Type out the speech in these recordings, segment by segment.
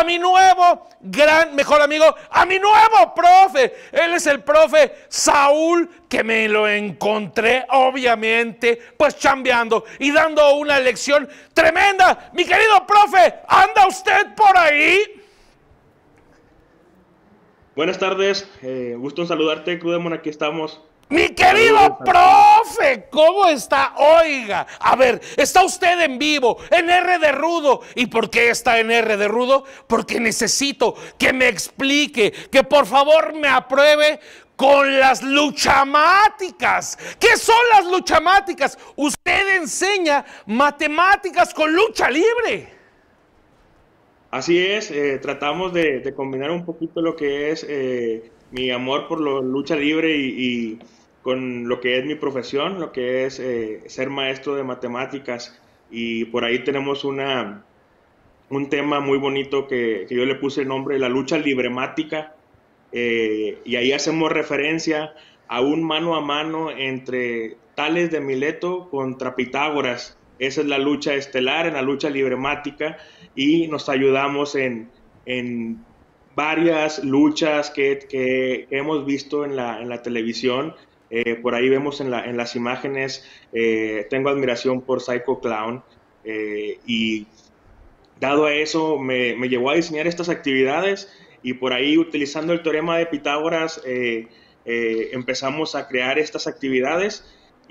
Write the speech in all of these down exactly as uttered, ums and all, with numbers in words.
a mi nuevo gran mejor amigo, a mi nuevo profe. Él es el profe Saúl, que me lo encontré, obviamente, pues chambeando y dando una lección tremenda. Mi querido profe, ¿anda usted por ahí? Buenas tardes, eh, gusto en saludarte, Crudemon, aquí estamos. Mi querido Saludos, profe, ¿cómo está? Oiga, a ver, está usted en vivo, en R de Rudo. ¿Y por qué está en R de Rudo? Porque necesito que me explique, que por favor me apruebe con las luchamáticas. ¿Qué son las luchamáticas? Usted enseña matemáticas con lucha libre. Así es, eh, tratamos de, de combinar un poquito lo que es eh, mi amor por la lucha libre y, y con lo que es mi profesión, lo que es eh, ser maestro de matemáticas. Y por ahí tenemos una, un tema muy bonito que, que yo le puse el nombre, la lucha libremática. Eh, y ahí hacemos referencia a un mano a mano entre Tales de Mileto contra Pitágoras. Esa es la lucha estelar, en la lucha libremática, y nos ayudamos en, en varias luchas que, que, que hemos visto en la, en la televisión. Eh, por ahí vemos en, la, en las imágenes, eh, tengo admiración por Psycho Clown, eh, y dado a eso me, me llevó a diseñar estas actividades, y por ahí, utilizando el teorema de Pitágoras, eh, eh, empezamos a crear estas actividades,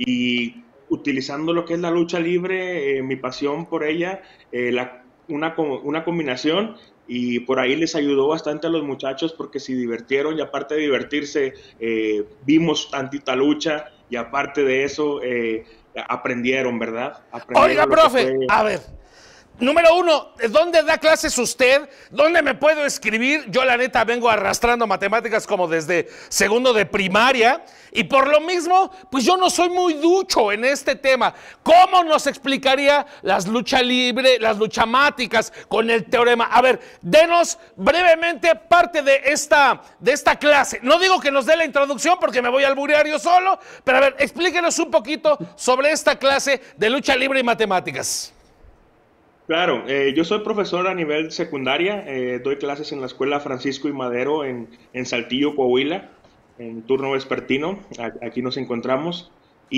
y utilizando lo que es la lucha libre, eh, mi pasión por ella, eh, la, una, una combinación, y por ahí les ayudó bastante a los muchachos porque se divirtieron, y aparte de divertirse, eh, vimos tantita lucha, y aparte de eso, eh, aprendieron, ¿verdad? Aprendieron. Oiga, profe, a ver. Número uno, ¿dónde da clases usted? ¿Dónde me puedo escribir? Yo la neta vengo arrastrando matemáticas como desde segundo de primaria, y por lo mismo, pues yo no soy muy ducho en este tema. ¿Cómo nos explicaría las lucha libre, las luchamáticas con el teorema? A ver, denos brevemente parte de esta, de esta clase. No digo que nos dé la introducción porque me voy al alburear solo, pero a ver, explíquenos un poquito sobre esta clase de lucha libre y matemáticas. Claro, eh, yo soy profesor a nivel secundaria, eh, doy clases en la Escuela Francisco y Madero en, en Saltillo, Coahuila, en turno vespertino, aquí nos encontramos.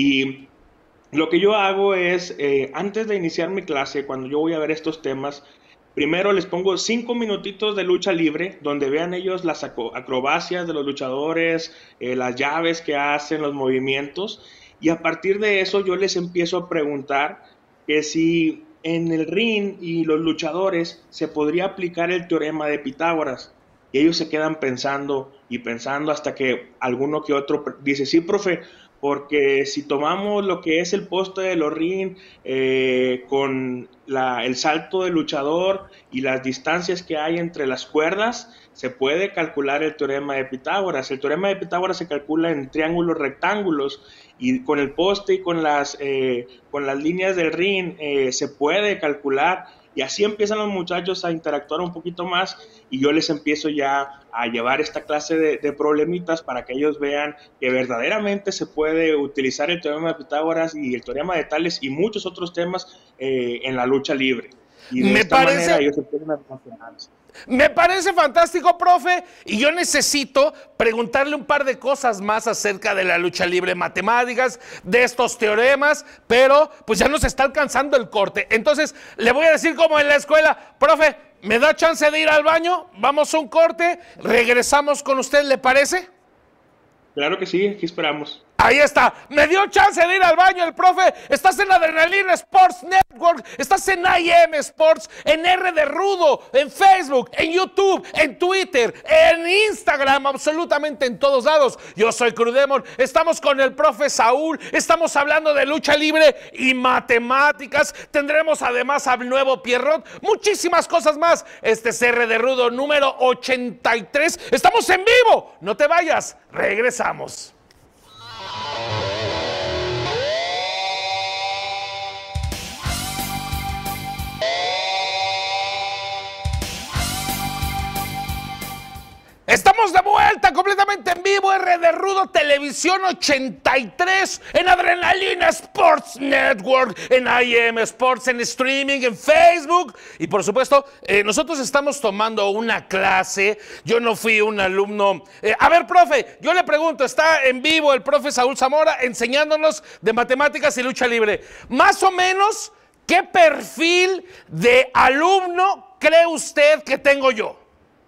Y lo que yo hago es, eh, antes de iniciar mi clase, cuando yo voy a ver estos temas, primero les pongo cinco minutitos de lucha libre, donde vean ellos las acrobacias de los luchadores, eh, las llaves que hacen, los movimientos, y a partir de eso yo les empiezo a preguntar que si en el ring y los luchadores se podría aplicar el teorema de Pitágoras. Y ellos se quedan pensando y pensando hasta que alguno que otro dice, sí, profe, porque si tomamos lo que es el poste de los ring eh, con la, el salto del luchador y las distancias que hay entre las cuerdas, se puede calcular el teorema de Pitágoras. El teorema de Pitágoras se calcula en triángulos rectángulos, y con el poste y con las, eh, con las líneas del ring eh, se puede calcular, y así empiezan los muchachos a interactuar un poquito más, y yo les empiezo ya a llevar esta clase de, de problemitas para que ellos vean que verdaderamente se puede utilizar el teorema de Pitágoras y el teorema de Tales y muchos otros temas eh, en la lucha libre. Y de Me esta parece... manera ellos se pueden relacionarse. Me parece fantástico, profe, y yo necesito preguntarle un par de cosas más acerca de la lucha libre, matemáticas, de estos teoremas, pero pues ya nos está alcanzando el corte. Entonces, le voy a decir como en la escuela, profe, ¿me da chance de ir al baño? Vamos a un corte, regresamos con usted, ¿le parece? Claro que sí, aquí esperamos. Ahí está, me dio chance de ir al baño el profe. Estás en Adrenalina Sports Network, estás en I M Sports, en R de Rudo, en Facebook, en YouTube, en Twitter, en Instagram, absolutamente en todos lados. Yo soy Crudemon, estamos con el profe Saúl, estamos hablando de lucha libre y matemáticas. Tendremos además al nuevo Pierrot, muchísimas cosas más. Este es R de Rudo número ochenta y tres. Estamos en vivo, no te vayas, regresamos. Estamos de vuelta completamente en vivo. vivo, R de Rudo Televisión ochenta y tres, en Adrenalina Sports Network, en I M Sports, en streaming, en Facebook. Y por supuesto, eh, nosotros estamos tomando una clase. Yo no fui un alumno. Eh, a ver, profe, yo le pregunto, está en vivo el profe Saúl Zamora enseñándonos de matemáticas y lucha libre. Más o menos, ¿qué perfil de alumno cree usted que tengo yo?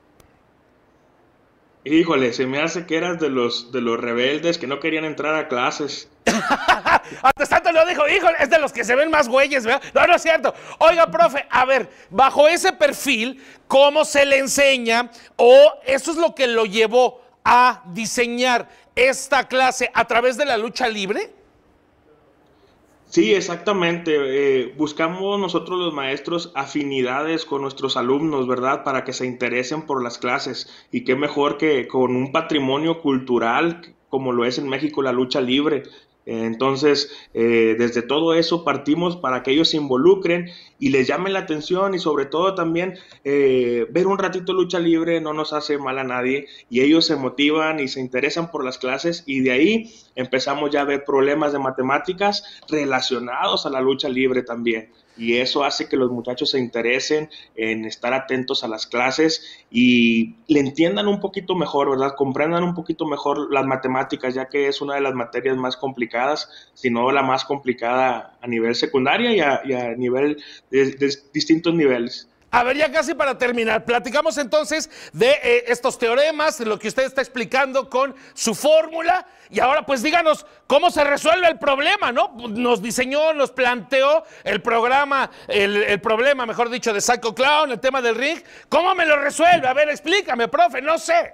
Híjole, se me hace que eras de los, de los rebeldes que no querían entrar a clases. Antes tanto lo dijo, híjole, es de los que se ven más güeyes, ¿verdad? No, no es cierto. Oiga, profe, a ver, bajo ese perfil, ¿cómo se le enseña? O eso es lo que lo llevó a diseñar esta clase a través de la lucha libre. Sí, exactamente. Eh, buscamos nosotros los maestros afinidades con nuestros alumnos, ¿verdad? Para que se interesen por las clases. Y qué mejor que con un patrimonio cultural como lo es en México la lucha libre. Eh, entonces, eh, desde todo eso partimos para que ellos se involucren y les llamen la atención y sobre todo también eh, ver un ratito lucha libre no nos hace mal a nadie y ellos se motivan y se interesan por las clases y de ahí empezamos ya a ver problemas de matemáticas relacionados a la lucha libre también. Y eso hace que los muchachos se interesen en estar atentos a las clases y le entiendan un poquito mejor, ¿verdad? Comprendan un poquito mejor las matemáticas, ya que es una de las materias más complicadas, si no la más complicada a nivel secundaria y a, y a nivel de, de distintos niveles. A ver, ya casi para terminar, platicamos entonces de eh, estos teoremas, de lo que usted está explicando con su fórmula, y ahora pues díganos cómo se resuelve el problema, ¿no? Nos diseñó, nos planteó el programa, el, el problema, mejor dicho, de Psycho Clown, el tema del ring. ¿Cómo me lo resuelve? A ver, explícame, profe, no sé.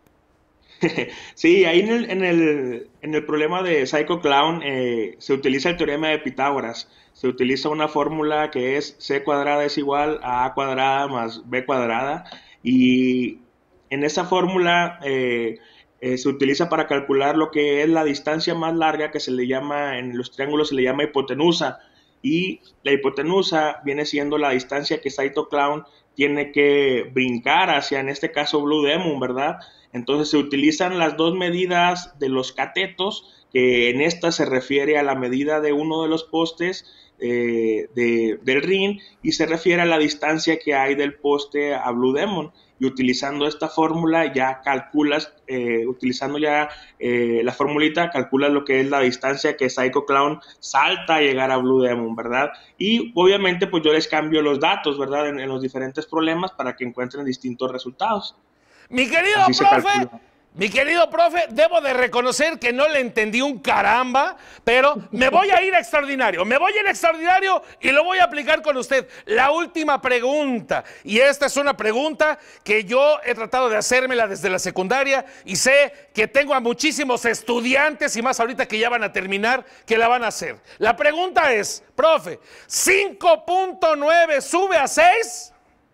Sí, ahí en el, en el, en el problema de Psycho Clown eh, se utiliza el teorema de Pitágoras. Se utiliza una fórmula que es C cuadrada es igual a A cuadrada más B cuadrada y en esa fórmula eh, eh, se utiliza para calcular lo que es la distancia más larga que se le llama, en los triángulos se le llama hipotenusa y la hipotenusa viene siendo la distancia que Psycho Clown tiene que brincar hacia, en este caso, Blue Demon, ¿verdad? Entonces se utilizan las dos medidas de los catetos, que en esta se refiere a la medida de uno de los postes eh, de, del ring y se refiere a la distancia que hay del poste a Blue Demon. Y utilizando esta fórmula ya calculas, eh, utilizando ya eh, la formulita, calculas lo que es la distancia que Psycho Clown salta a llegar a Blue Demon, ¿verdad? Y obviamente pues yo les cambio los datos, ¿verdad? En, en los diferentes problemas para que encuentren distintos resultados. Mi querido profe, mi querido profe, debo de reconocer que no le entendí un caramba, pero me voy a ir a extraordinario, me voy a ir a extraordinario y lo voy a aplicar con usted. La última pregunta, y esta es una pregunta que yo he tratado de hacérmela desde la secundaria y sé que tengo a muchísimos estudiantes y más ahorita que ya van a terminar, que la van a hacer. La pregunta es, profe, ¿cinco punto nueve sube a seis?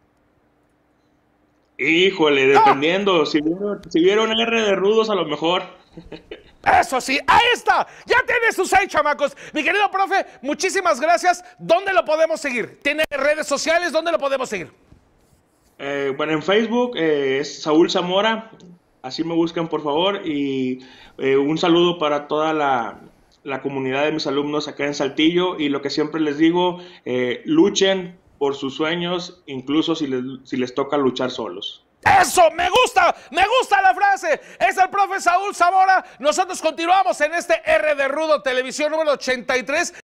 Híjole, dependiendo, ¡ah! si, vieron, si vieron R de Rudos a lo mejor. Eso sí, ahí está, ya tiene sus seis, chamacos. Mi querido profe, muchísimas gracias. ¿Dónde lo podemos seguir? ¿Tiene redes sociales? ¿Dónde lo podemos seguir? Eh, bueno, en Facebook eh, es Saúl Zamora, así me buscan por favor. Y eh, un saludo para toda la, la comunidad de mis alumnos acá en Saltillo. Y lo que siempre les digo, eh, luchen por sus sueños, incluso si les, si les toca luchar solos. ¡Eso! ¡Me gusta! ¡Me gusta la frase! Es el profe Saúl Zamora. Nosotros continuamos en este R de Rudo Televisión número ochenta y tres.